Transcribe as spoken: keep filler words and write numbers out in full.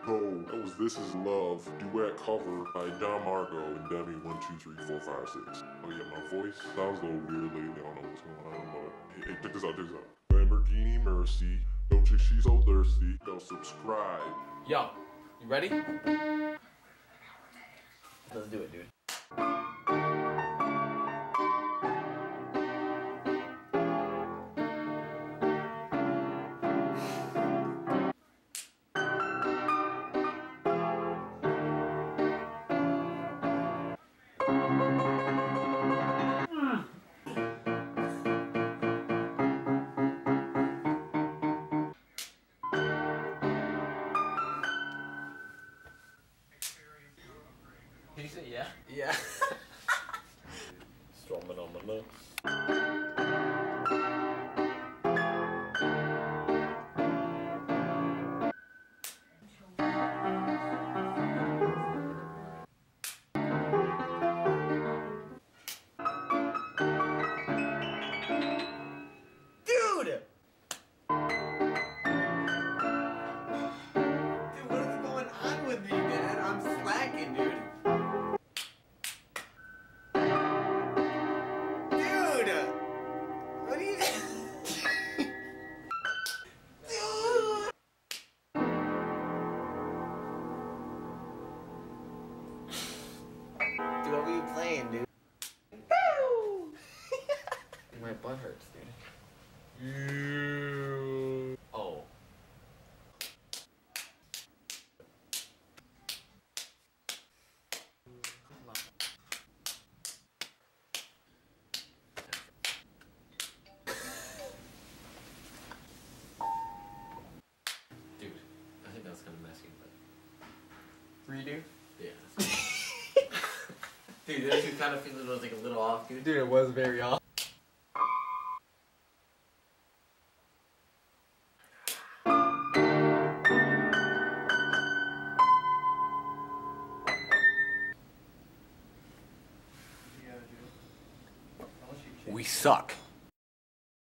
Oh, that was This Is Love, Duet cover by Don Marco and Demi one two three four five six. Oh yeah, my voice sounds a little weird lately. I don't know what's going on, but hey, hey, check this out, check this out. Lamborghini Mercy, don't chick, she's so thirsty. Yo, subscribe. Yo, you ready? Let's do it, dude. Did you say yeah? Yeah. Strumming on my nuts. Dude! Dude, what is going on with me, man? I'm slacking, dude. Dude! What are you doing? Dude! Dude, what were you playing, dude? Woo! My butt hurts, dude. Oh. Dude, I think that was kind of messy, but... Redo? Yeah. Dude, didn't you kind of feel it was like a little off, dude? Dude, it was very off. We suck.